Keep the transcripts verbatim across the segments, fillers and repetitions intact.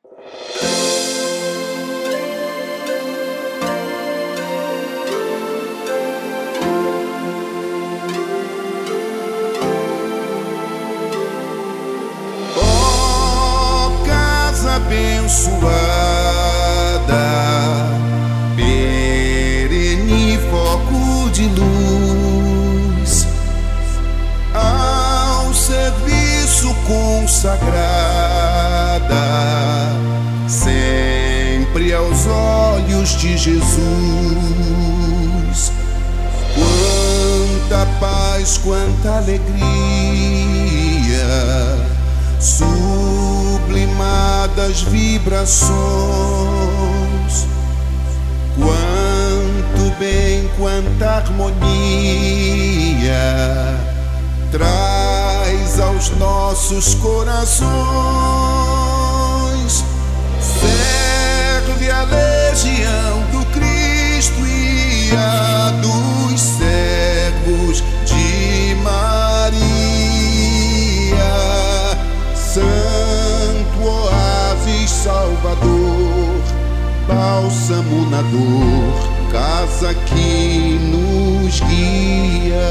Abençoada, perene foco de luz, ao serviço consagrada, sempre aos olhos de Jesus. Quanta paz, quanta alegria, sublimadas vibrações, quanto bem, quanta harmonia traz aos nossos corações. Serve a legião do Cristo e a dos servos de Maria, Santo oásis salvador, bálsamo na dor, casa que nos guia.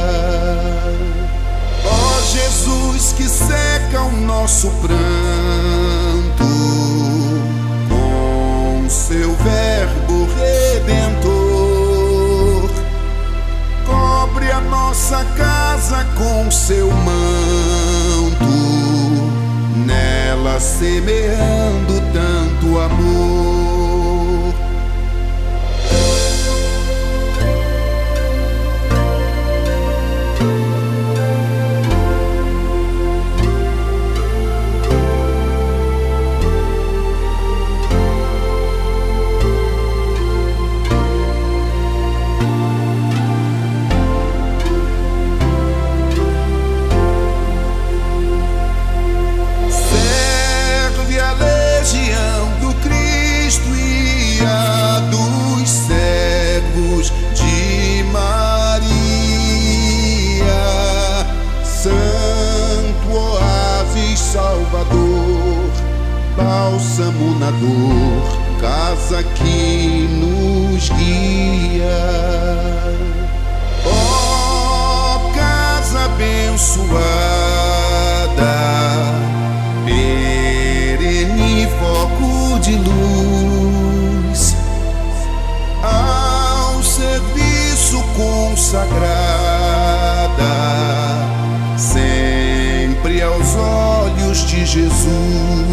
Ó Jesus, que seca o nosso pranto com seu verbo redentor, cobre a nossa casa com seu manto, nela semeando tanto amor. De Maria, Santo oásis salvador, bálsamo na dor, casa que nos guia. Ó casa abençoada, perene foco de luz, serviço consagrada, sempre aos olhos de Jesus.